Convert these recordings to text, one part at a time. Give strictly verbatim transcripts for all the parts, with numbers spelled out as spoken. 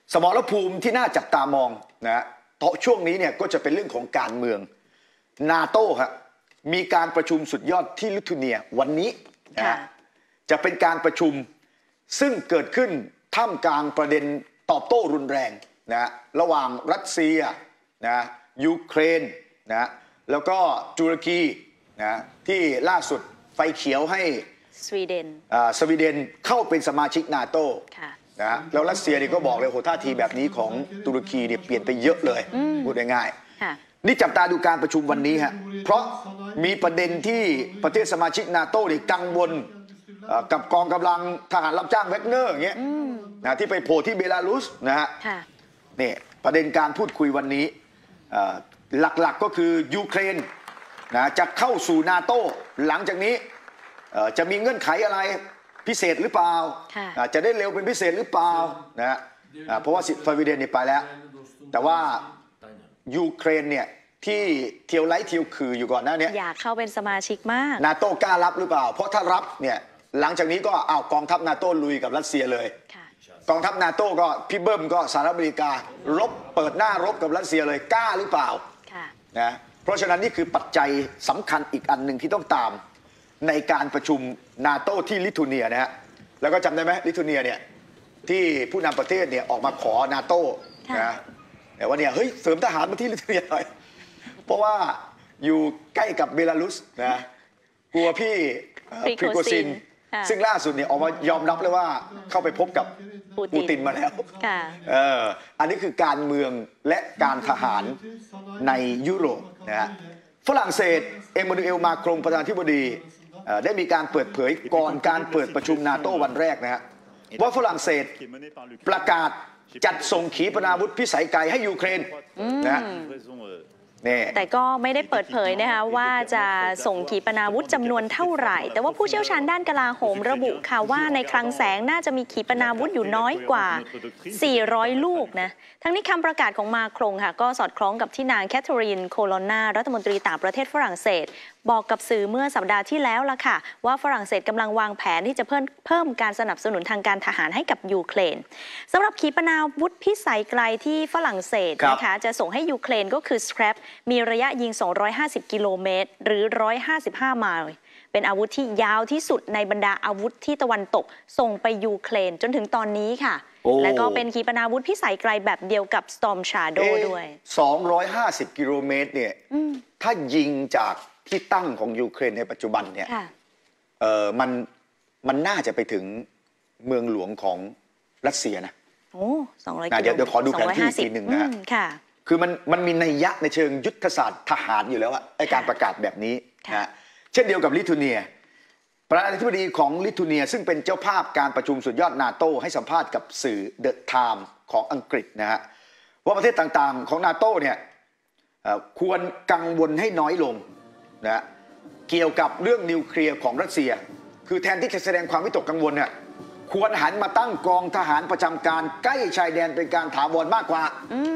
สมรภูมิที่น่าจับตามองนะต่อช่วงนี้เนี่ยก็จะเป็นเรื่องของการเมืองนาโต้ครับมีการประชุมสุดยอดที่ลิทัวเนียวันนี้นะจะเป็นการประชุมซึ่งเกิดขึ้นท่ามกลางประเด็นตอบโต้รุนแรงนะระหว่างรัสเซียนะยูเครนนะแล้วก็ตุรกีนะที่ล่าสุดไฟเขียวให้สวีเดนสวีเดนเข้าเป็นสมาชิกนาโต้นะแล้วรัสเซียนี่ก็บอกเลยโหท่าทีแบบนี้ของตุรกีเนี่ยเปลี่ยนไปเยอะเลยพูดง่ายๆนี่จับตาดูการประชุมวันนี้ฮะเพราะมีประเด็นที่ประเทศสมาชิกนาโต้เนี่ยกังวลกับกองกำลังทหารรับจ้างแวกเนอร์อย่างเงี้ยนะที่ไปโผล่ที่เบลารุสนะฮะนี่ประเด็นการพูดคุยวันนี้หลักๆก็คือยูเครนนะจะเข้าสู่นาโต้หลังจากนี้จะมีเงื่อนไขอะไรพิเศษหรือเปล่าจะได้เร็วเป็นพิเศษหรือเปล่านะเพราะว่าสวีเดนนี่ไปแล้วแต่ว่ายูเครนเนี่ยที่เที่ยวไล่เที่ยวคืออยู่ก่อนหน้านี้อยากเข้าเป็นสมาชิกมากนาโต้กล้ารับหรือเปล่าเพราะถ้ารับเนี่ยหลังจากนี้ก็เอากองทัพนาโต้ลุยกับรัสเซียเลยกองทัพนาโต้ก็พี่เบิ้มก็สหรัฐอเมริการบเปิดหน้ารบกับรัสเซียเลยกล้าหรือเปล่านะเพราะฉะนั้นนี่คือปัจจัยสำคัญอีกอันหนึ่งที่ต้องตามในการประชุมนาโต้ที่ลิทัวเนียนะฮะแล้วก็จำได้ไหมลิทัวเนียเนี่ยที่ผู้นำประเทศเนี่ยออกมาขอนาโต้นะแต่ว่าเนี่ยเฮ้ยเสริมทหารมาที่ลิทัวเนียหน่อยเพราะว่าอยู่ใกล้กับเบลารุสนะกลัวพี่พริโกซินซึ่งล่าสุดเนี่ยออกมายอมรับเลยว่าเข้าไปพบกับปูตินมาแล้วเอออันนี้คือการเมืองและการทหารในยุโรปนะฮะฝรั่งเศสเอมานูเอลมาครงประธานาธิบดีได้มีการเปิดเผยก่อนการเปิดประชุมนาโต้วันแรกนะฮะว่าฝรั่งเศสประกาศจัดส่งขีปนาวุธพิสัยไกลให้ยูเครนนะแต่ก็ไม่ได้เปิดเผยนะคะว่าจะส่งขีปนาวุธจำนวนเท่าไหร่แต่ว่าผู้เชี่ยวชาญด้านกลาโหมระบุค่ะว่าในคลังแสงน่าจะมีขีปนาวุธอยู่น้อยกว่าสี่ร้อยลูกนะทั้งนี้คำประกาศของมาครงค่ะก็สอดคล้องกับที่นางแคทเธอรีนโคโลนารัฐมนตรีต่างประเทศฝรั่งเศสบอกกับสื่อเมื่อสัปดาห์ที่แล้วล่ะค่ะว่าฝรั่งเศสกำลังวางแผนที่จะเพิ่มเพิ่มการสนับสนุนทางการทหารให้กับยูเครนสำหรับขีปนาวุธพิสัยไกลที่ฝรั่งเศสนะคะจะส่งให้ยูเครนก็คือ Scrap มีระยะยิงสองร้อยห้าสิบกิโลเมตรหรือหนึ่งร้อยห้าสิบห้าไมล์เป็นอาวุธที่ยาวที่สุดในบรรดาอาวุธที่ตะวันตกส่งไปยูเครนจนถึงตอนนี้ค่ะและก็เป็นขีปนาวุธพิสัยไกลแบบเดียวกับ Storm Shadow ด้วยสองร้อยห้าสิบกิโลเมตรเนี่ยถ้ายิงจากที่ตั้งของยูเครนในปัจจุบันเนี่ยเออมันมันน่าจะไปถึงเมืองหลวงของรัสเซียนะโอ้สองร้อยกิโลเมตรเดี๋ยวเดี๋ยวขอดูแผนที่อีกทีหนึ่งนะค่ะคือมันมันมีนัยยะในเชิงยุทธศาสตร์ทหารอยู่แล้วอะไอการประกาศแบบนี้นะเช่นเดียวกับลิทัวเนียประธานาธิบดีของลิทัวเนียซึ่งเป็นเจ้าภาพการประชุมสุดยอดนาโต้ให้สัมภาษณ์กับสื่อเดอะไทม์ของอังกฤษนะฮะว่าประเทศต่างๆของนาโต้เนี่ยควรกังวลให้น้อยลงนะเกี่ยวกับเรื่องนิวเคลียร์ของรัสเซียคือแทนที่จะแสดงความวิตกกังวลเนี่ยควรหันมาตั้งกองทหารประจำการใกล้ชายแดนเป็นการถาวรมากกว่า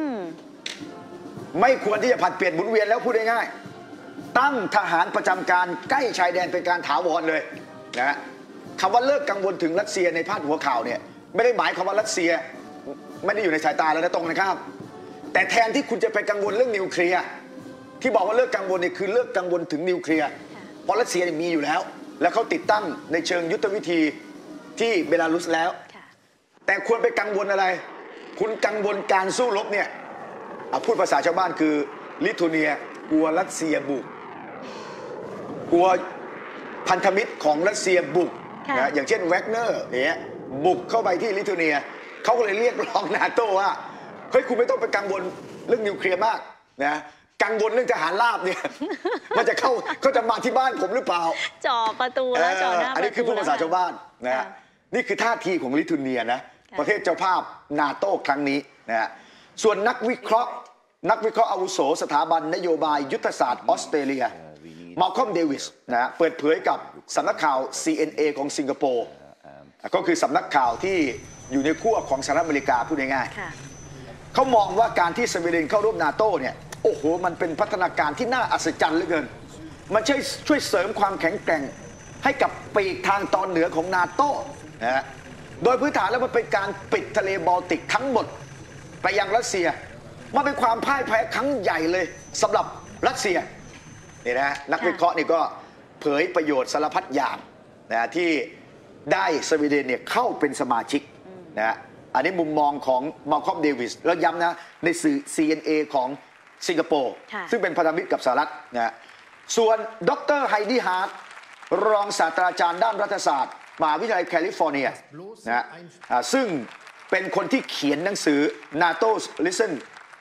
ไม่ควรที่จะผัดเปลี่ยนหมุนเวียนแล้วพูดง่ายๆตั้งทหารประจำการใกล้ชายแดนเป็นการถาวรเลยนะคำว่าเลิกกังวลถึงรัสเซียในพาดหัวข่าวเนี่ยไม่ได้หมายความว่ารัสเซียไม่ได้อยู่ในสายตาแล้วนะตรงนะครับแต่แทนที่คุณจะไปกังวลเรื่องนิวเคลียร์ที่บอกว่าเลิกกังวลเนี่ยคือเลิกกังวลถึงนิวเคลียร์เพราะรัสเซียมีอยู่แล้วและเขาติดตั้งในเชิงยุทธวิธีที่เบลารุสแล้วแต่ควรไปกังวลอะไรคุณกังวลการสู้รบเนี่ยพูดภาษาชาวบ้านคือลิทัวเนียกลัวรัสเซียบุกกลัวพันธมิตรของรัสเซียบุกนะอย่างเช่นแวกเนอร์เนี่ยบุกเข้าไปที่ลิทัวเนียเขาก็เลยเรียกร้องนาโต้ว่าเฮ้ยคุณไม่ต้องไปกังวลเรื่องนิวเคลียร์มากนะกังวลเรื่องทหารราบเนี่ยมันจะเข้าเขาจะมาที่บ้านผมหรือเปล่าจ่อประตูแล้วจ่อหน้าประตูอันนี้คือพูดภาษาชาวบ้านนะนี่คือท่าทีของลิทัวเนียนะประเทศเจ้าภาพนาโต้ครั้งนี้นะส่วนนักวิเคราะห์นักวิเคราะห์อาวุโสสถาบันนโยบายยุทธศาสตร์ออสเตรเลียมาลคอมเดวิสนะเปิดเผยกับสำนักข่าว ซี เอ็น เอ ของสิงคโปร์ก็คือสำนักข่าวที่อยู่ในขั้วของสหรัฐอเมริกาพูดง่ายๆเขามองว่าการที่สวีเดนเข้าร่วมนาโต้เนี่ยโอ้โหมันเป็นพัฒนาการที่น่าอัศจรรย์เหลือเกินมันช่วยช่วยเสริมความแข็งแกร่งให้กับปีกทางตอนเหนือของนาโต้นะฮะโดยพื้นฐานแล้วมันเป็นการปิดทะเลบอลติกทั้งหมดไปยังรัสเซียมันเป็นความพ่ายแพ้ครั้งใหญ่เลยสำหรับรัสเซียนี่นะนักวิเคราะห์นี่ก็เผยประโยชน์สารพัดอย่างนะที่ได้สวีเดนเนี่ยเข้าเป็นสมาชิกนะอันนี้มุมมองของมาลคอมเดวิสแล้วย้ำนะในสื่อ ซี เอ็น เอ ของสิงคโปร์ซึ่งเป็นพันธมิตรกับสหรัฐนะส่วนดรไฮดี้ฮาร์ทรองศาสตราจารย์ด้านรัฐศาสตร์มหาวิทยาลัยแคลิฟอร์เนียนะซึ่งเป็นคนที่เขียนหนังสือ NATO Listen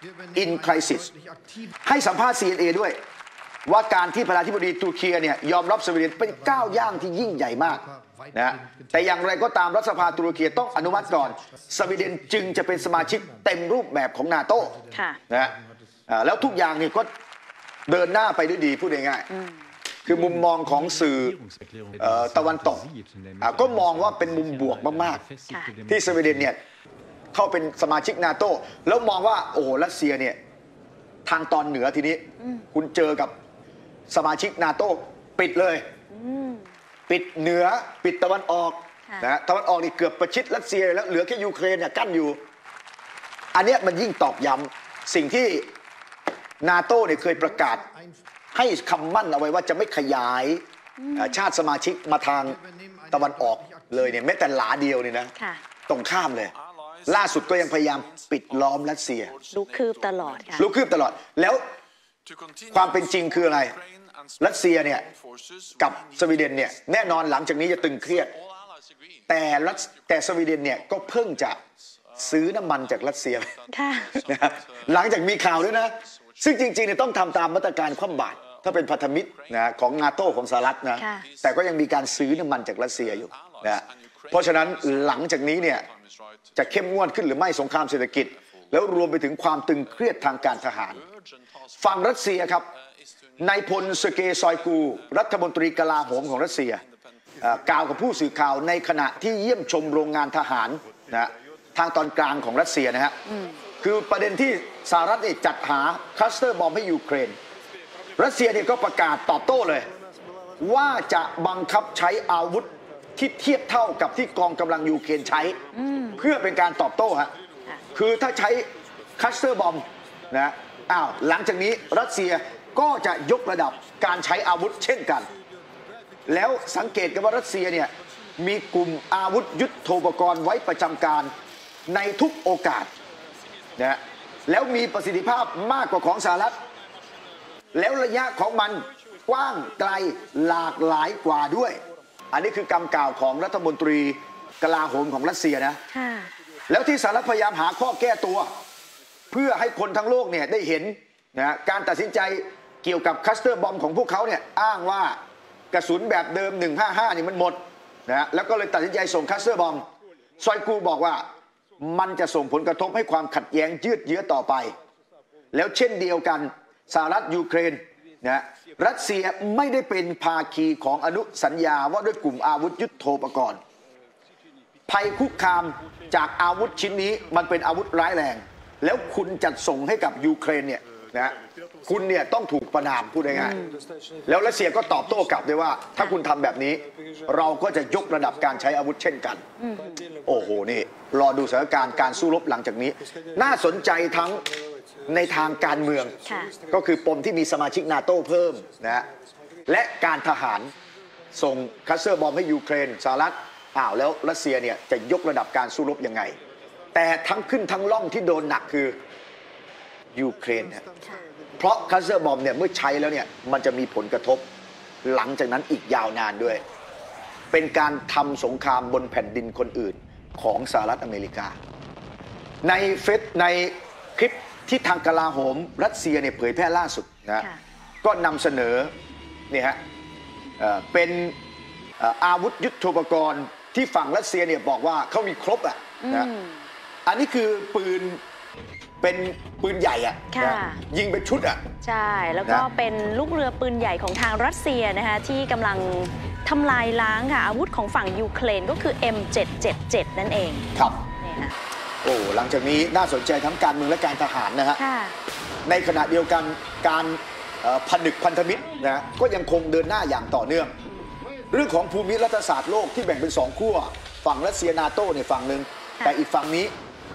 in Crisis ให้สัมภาษณ์ ซี เอ็น เอ ด้วยว่าการที่ประธานาธิบดีตุรกีเนี่ยยอมรับสวีเดนเป็นก้าวย่างที่ยิ่งใหญ่มากนะแต่อย่างไรก็ตามรัฐสภาตุรกีต้องอนุมัติก่อนสวีเดนจึงจะเป็นสมาชิกเต็มรูปแบบของนาโต้นะแล้วทุกอย่างนี่ก็เดินหน้าไปด้วยดีพูดง่ายๆคือมุมมองของสื่อตะวันตกก็มองว่าเป็นมุมบวกมากๆที่สวีเดนเนี่ยเข้าเป็นสมาชิกนาโต้แล้วมองว่าโอ้โหรัสเซียเนี่ยทางตอนเหนือทีนี้คุณเจอกับสมาชิกนาโต้ปิดเลยปิดเหนือปิดตะวันออกนะตะวันออกนี่เกือบประชิดรัสเซียแล้วเหลือแค่ยูเครนเนี่ยกั้นอยู่อันนี้มันยิ่งตอกย้ำสิ่งที่นาโต้เนี่ยเคยประกาศให้คำมั่นเอาไว้ว่าจะไม่ขยายชาติสมาชิกมาทางตะวันออกเลยเนี่ยแม้แต่หลาเดียวเนี่ยนะตรงข้ามเลยล่าสุดก็ยังพยายามปิดล้อมรัสเซียลุกคืบตลอดค่ะลุกคืบตลอดแล้วความเป็นจริงคืออะไรรัสเซียเนี่ยกับสวีเดนเนี่ยแน่นอนหลังจากนี้จะตึงเครียดแต่รัสแต่สวีเดนเนี่ยก็เพิ่งจะซื้อน้ำมันจากรัสเซียนะหลังจากมีข่าวด้วยนะซึ่งจริงๆเนี่ยต้องทำตามมาตรการคว่ำบาตรถ้าเป็นพันธมิตรนะของนาโต้ของสหรัฐนะแต่ก็ยังมีการซื้อน้ำมันจากรัสเซียอยู่นะเพราะฉะนั้นหลังจากนี้เนี่ยจะเข้มงวดขึ้นหรือไม่สงครามเศรษฐกิจแล้วรวมไปถึงความตึงเครียดทางการทหารฝั่งรัสเซียครับนายพลเซอร์เกย์ ซอยกูรัฐมนตรีกลาโหมของรัสเซียกล่าวกับผู้สื่อข่าวในขณะที่เยี่ยมชมโรงงานทหารนะทางตอนกลางของรัสเซียนะฮะคือประเด็นที่สหรัฐจัดหาคลัสเตอร์บอมให้ยูเครนรัสเซียเนี่ยก็ประกาศตอบโต้เลยว่าจะบังคับใช้อาวุธที่เทียบเท่ากับที่กองกำลังยูเครนใช้เพื่อเป็นการตอบโต้ฮะคือถ้าใช้คลัสเตอร์บอมนะอ้าวหลังจากนี้รัสเซียก็จะยกระดับการใช้อาวุธเช่นกันแล้วสังเกตกันว่ารัสเซียเนี่ยมีกลุ่มอาวุธยุทโธปกรณ์ไว้ประจำการในทุกโอกาสนะแล้วมีประสิทธิภาพมากกว่าของสหรัฐแล้วระยะของมันกว้างไกลหลากหลายกว่าด้วยอันนี้คือคำกล่าวของรัฐมนตรีกลาโหมของรัสเซียนะแล้วที่สหรัฐพยายามหาข้อแก้ตัวเพื่อให้คนทั้งโลกเนี่ยได้เห็นนะการตัดสินใจเกี่ยวกับคลัสเตอร์บอมของพวกเขาเนี่ยอ้างว่ากระสุนแบบเดิมหนึ่งห้าห้านี่มันหมดนะแล้วก็เลยตัดสินใจส่งคลัสเตอร์บอมซอยกูบอกว่ามันจะส่งผลกระทบให้ความขัดแย้งยืดเยื้อต่อไปแล้วเช่นเดียวกันสหรัฐยูเครนนะรัสเซียไม่ได้เป็นภาคีของอนุสัญญาว่าด้วยกลุ่มอาวุธยุทโธปกรณ์ภัยคุกคามจากอาวุธชิ้นนี้มันเป็นอาวุธร้ายแรงแล้วคุณจัดส่งให้กับยูเครนเนี่ยนะคุณเนี่ยต้องถูกประณามพูดง่ายๆแล้วรัสเซียก็ตอบโต้กลับด้วยว่าถ้าคุณทำแบบนี้เราก็จะยกระดับการใช้อาวุธเช่นกันโอ้โหนี่รอดูสถานการณ์การสู้รบหลังจากนี้น่าสนใจทั้งในทางการเมืองก็คือปมที่มีสมาชิกนาโต้เพิ่มนะและการทหารส่งคลัสเตอร์บอมให้ยูเครนสหรัฐอ้าวแล้วรัสเซียเนี่ยจะยกระดับการสู้รบยังไงแต่ทั้งขึ้นทั้งล่องที่โดนหนักคือยูเครนเนี่ยเพราะคลัสเตอร์บอมเนี่ยเมื่อใช้แล้วเนี่ยมันจะมีผลกระทบหลังจากนั้นอีกยาวนานด้วยเป็นการทำสงครามบนแผ่นดินคนอื่นของสหรัฐอเมริกาในเฟซในคลิปที่ทางกลาโหมรัสเซียเนี่ยเผยแพร่ล่าสุดนะก็นำเสนอเนี่ยฮะเป็นอาวุธยุทโธปกรณ์ที่ฝั่งรัสเซียเนี่ยบอกว่าเขามีครบอ่ะนะอันนี้คือปืนเป็นปืนใหญ่อ่ะยิงเป็นชุดอ่ะใช่แล้วก็เป็นลูกเรือปืนใหญ่ของทางรัสเซียนะคะที่กำลังทำลายล้างค่ะอาวุธของฝั่งยูเครนก็คือ เอ็ม เจ็ด เจ็ด เจ็ด นั่นเองครับโอ้หลังจากนี้น่าสนใจทั้งการเมืองและการทหารนะฮะในขณะเดียวกันการผนึกพันธมิตรนะก็ยังคงเดินหน้าอย่างต่อเนื่องเรื่องของภูมิรัฐศาสตร์โลกที่แบ่งเป็นสองขั้วฝั่งรัสเซียนาโต้ในฝั่งหนึ่งแต่อีกฝั่งนี้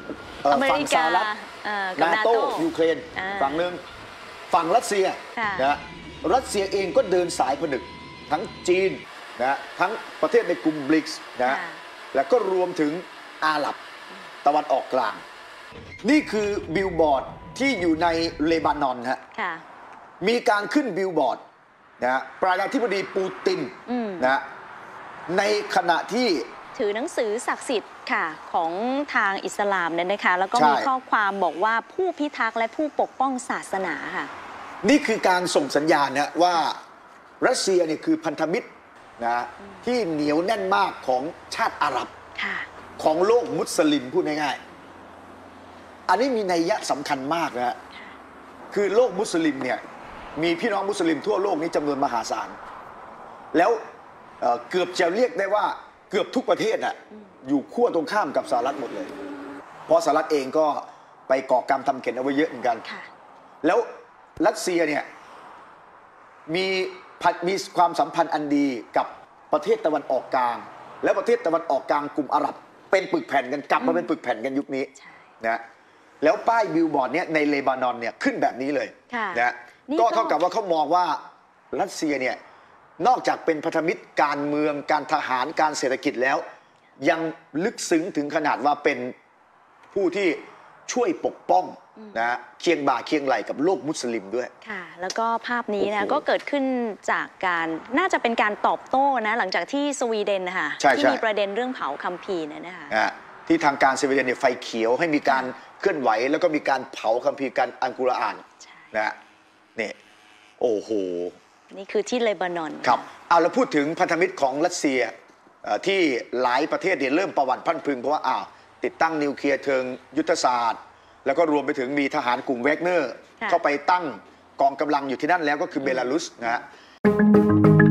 เอ่ออเมฝั่งริสกาหรัฐเอ่อกับนานาโตโต้ยูเครนอ่าฝั่งหนึ่งฝั่งรัสเซียค่ะนะรัสเซียเองก็เดินสายผนึกทั้งจีนนะทั้งประเทศในกลุ่มบริกส์นะค่ะแล้วก็รวมถึงอาหรับตะวันออกกลาง นี่คือบิลบอร์ดที่อยู่ในเลบานอนฮะค่ะมีการขึ้นบิลบอร์ดนะประธานาธิบดีปูตินอืมนะในขณะที่ถือหนังสือศักดิ์สิทธิ์ค่ะของทางอิสลามเนี่ยนะคะ แล้วก็ใช่มีข้อความบอกว่าผู้พิทักษ์และผู้ปกป้องศาสนาค่ะนี่คือการส่งสัญญาณนะว่ารัสเซียเนี่ยคือพันธมิตรนะที่เหนียวแน่นมากของชาติอาหรับค่ะของโลกมุสลิมพูดง่ายๆ อันนี้มีนัยยะสำคัญมากนะฮะคือโลกมุสลิมเนี่ยมีพี่น้องมุสลิมทั่วโลกนี้จำนวนมหาศาล แล้วเอ่อเกือบจะเรียกได้ว่าเกือบทุกประเทศอะอยู่ขั้วตรงข้ามกับสหรัฐหมดเลย เพราะสหรัฐเองก็ไปก่อกรรมทำเข็นเอาไว้เยอะเหมือนกันค่ะแล้วรัสเซียเนี่ยมีพันมีความสัมพันธ์อันดีกับประเทศตะวันออกกลาง และประเทศตะวันออกกลางกลุ่มอาหรับเป็นปึกแผ่นกันกลับมาเป็นปึกแผ่นกันยุคนี้ใช่นะแล้วป้ายบิลบอร์ดเนี่ยในเลบานอนเนี่ยขึ้นแบบนี้เลยค่ะนะนี่ก็ก็เท่ากับว่าเขามองว่ารัสเซียเนี่ยนอกจากเป็นพันธมิตรการเมืองการทหารการเศรษฐกิจแล้ว ยังลึกซึ้งถึงขนาดว่าเป็นผู้ที่ช่วยปกป้องนะเคียงบ่าเคียงไหลกับโลกมุสลิมด้วยค่ะ แล้วก็ภาพนี้นะโอ้โหก็เกิดขึ้นจากการน่าจะเป็นการตอบโต้นะหลังจากที่สวีเดนนะคะใช่ที่ใช่มีประเด็นเรื่องเผาคัมภีร์เนยนะคะนะที่ทางการสวีเดนเนี่ยไฟเขียวให้มีการเคลื่อนไหว แล้วก็มีการเผาคัมภีร์การอัลกุรอานใช่นะนี่โอ้โหนี่คือที่เลบานอนครับเอาเราพูดถึงพันธมิตรของรัสเซียเอ่อที่หลายประเทศเนี่ยเริ่มประวัติพรั่นพรึงเพราะว่าอ้าวติดตั้งนิวเคลียร์เชิงยุทธศาสตร์ แล้วก็รวมไปถึงมีทหารกลุ่มแวกเนอร์ค่ะเข้าไปตั้งกองกำลังอยู่ที่นั่นแล้วก็คือเบลารุสนะฮะ